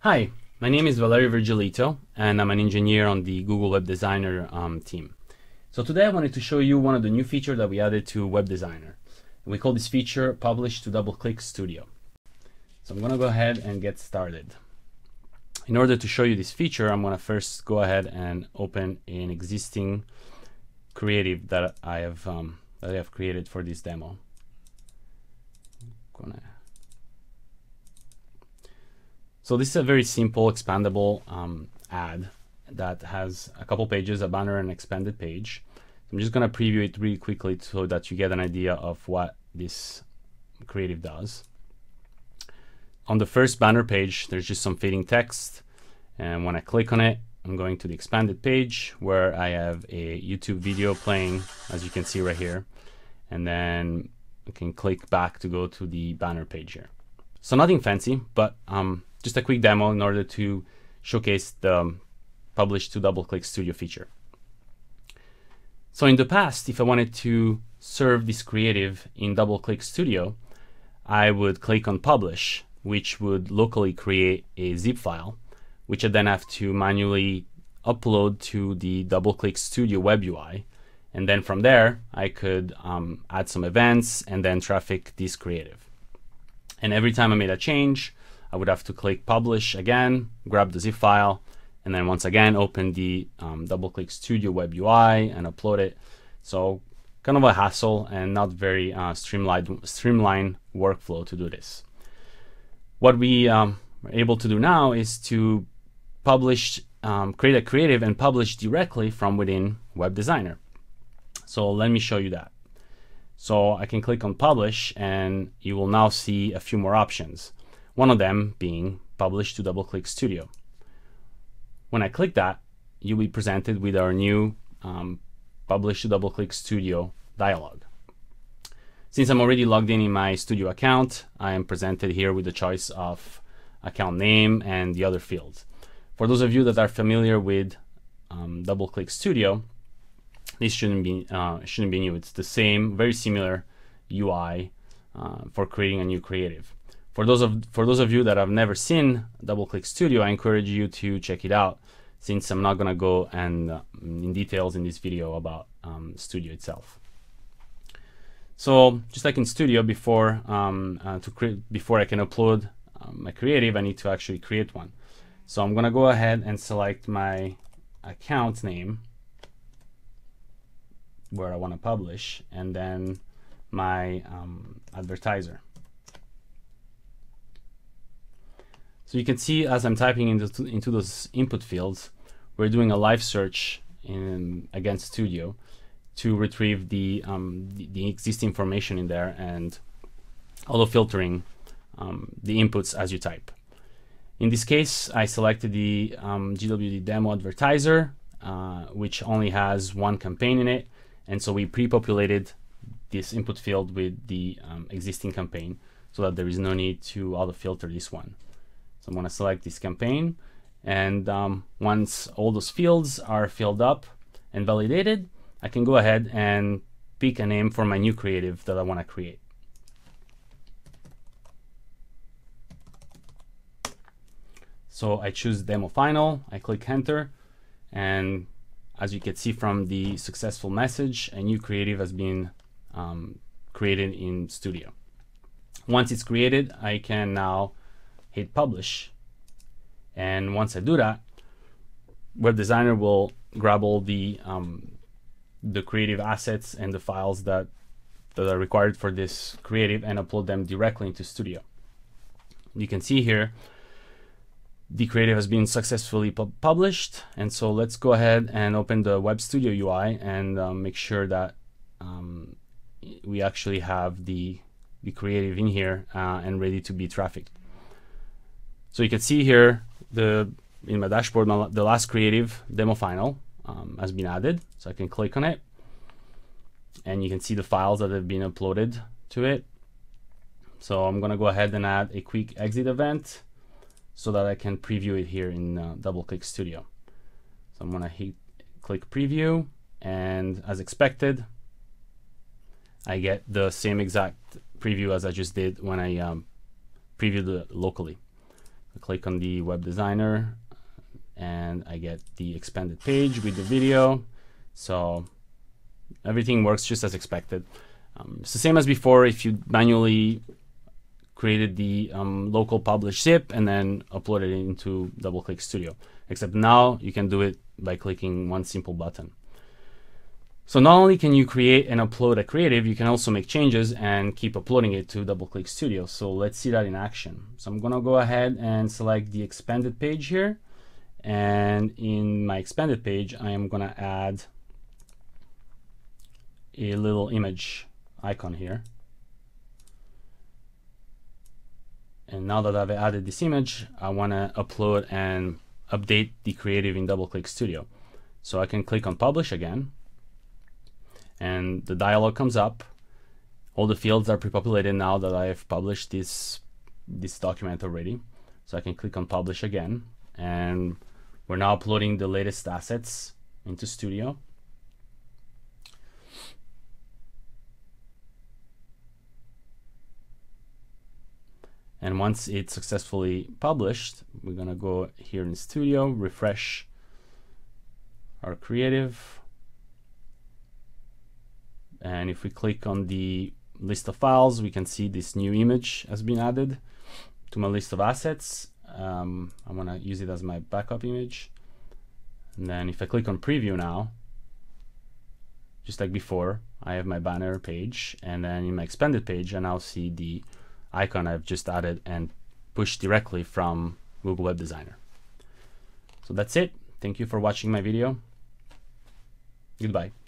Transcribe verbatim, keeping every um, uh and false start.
Hi, my name is Valerio Virgilito, and I'm an engineer on the Google Web Designer um, team. So today I wanted to show you one of the new features that we added to Web Designer. We call this feature Publish to DoubleClick Studio. So I'm going to go ahead and get started. In order to show you this feature, I'm going to first go ahead and open an existing creative that I have um, that I have created for this demo. I'm gonna So this is a very simple expandable um, ad that has a couple pages, a banner and expanded page. I'm just going to preview it really quickly so that you get an idea of what this creative does. On the first banner page, there's just some fading text. And when I click on it, I'm going to the expanded page where I have a YouTube video playing, as you can see right here. And then I can click back to go to the banner page here. So nothing fancy, but um, just a quick demo in order to showcase the um, Publish to DoubleClick Studio feature. So in the past, if I wanted to serve this creative in DoubleClick Studio, I would click on Publish, which would locally create a zip file, which I then have to manually upload to the DoubleClick Studio web U I. And then from there, I could um, add some events and then traffic this creative. And every time I made a change, I would have to click Publish again, grab the zip file, and then once again open the um, DoubleClick Studio web U I and upload it. So kind of a hassle and not very uh, streamlined, streamlined workflow to do this. What we um, are able to do now is to publish, um, create a creative and publish directly from within Web Designer. So let me show you that. So I can click on Publish and you will now see a few more options. One of them being Publish to DoubleClick Studio. When I click that, you'll be presented with our new um, Publish to DoubleClick Studio dialog. Since I'm already logged in in my Studio account, I am presented here with the choice of account name and the other fields. For those of you that are familiar with um, DoubleClick Studio, this shouldn't be uh, shouldn't be new. It's the same, very similar U I uh, for creating a new creative. For those of for those of you that have never seen DoubleClick Studio, I encourage you to check it out, since I'm not going to go and uh, in details in this video about um, Studio itself. So just like in Studio, before um, uh, to create before I can upload um, my creative, I need to actually create one. So I'm going to go ahead and select my account name, where I want to publish, and then my um, advertiser. So you can see as I'm typing into, into those input fields, we're doing a live search in against Studio to retrieve the, um, the, the existing information in there and auto filtering um, the inputs as you type. In this case, I selected the um, G W D demo advertiser, uh, which only has one campaign in it. And so we pre-populated this input field with the um, existing campaign so that there is no need to auto-filter this one. So I'm going to select this campaign. And um, once all those fields are filled up and validated, I can go ahead and pick a name for my new creative that I want to create. So I choose Demo Final, I click Enter, and as you can see from the successful message, a new creative has been um, created in Studio. Once it's created, I can now hit Publish. And once I do that, Web Designer will grab all the, um, the creative assets and the files that, that are required for this creative and upload them directly into Studio. You can see here, the creative has been successfully pu published, and so let's go ahead and open the Web Studio U I and um, make sure that um, we actually have the, the creative in here uh, and ready to be trafficked. So you can see here the in my dashboard, my, the last creative, Demo Final, um, has been added. So I can click on it, and you can see the files that have been uploaded to it. So I'm going to go ahead and add a quick exit event, so that I can preview it here in uh, DoubleClick Studio. So I'm going to hit click preview, and as expected, I get the same exact preview as I just did when I um, previewed it locally. I click on the web designer and I get the expanded page with the video. So everything works just as expected. Um, it's the same as before if you manually created the um, local publish zip and then uploaded it into DoubleClick Studio, except now you can do it by clicking one simple button. So not only can you create and upload a creative, you can also make changes and keep uploading it to DoubleClick Studio. So let's see that in action. So I'm gonna go ahead and select the expanded page here. And in my expanded page, I am gonna add a little image icon here. And now that I've added this image, I wanna upload and update the creative in DoubleClick Studio. So I can click on Publish again, and the dialog comes up. All the fields are pre-populated now that I have published this, this document already. So I can click on Publish again, and we're now uploading the latest assets into Studio. And once it's successfully published, we're gonna go here in Studio, refresh our creative. And if we click on the list of files, we can see this new image has been added to my list of assets. Um, I'm gonna use it as my backup image. And then if I click on preview now, just like before, I have my banner page, and then in my expanded page, I now see the icon I've just added and pushed directly from Google Web Designer. So that's it. Thank you for watching my video. Goodbye.